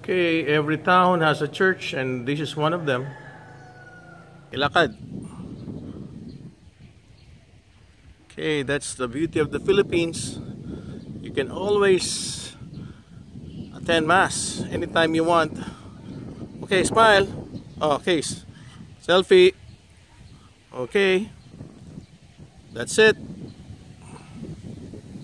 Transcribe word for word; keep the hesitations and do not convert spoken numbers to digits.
Okay, every town has a church and this is one of them. Ilakad. Okay, that's the beauty of the Philippines. You can always attend Mass anytime you want. Okay, smile. Oh, okay. Selfie. Okay. That's it.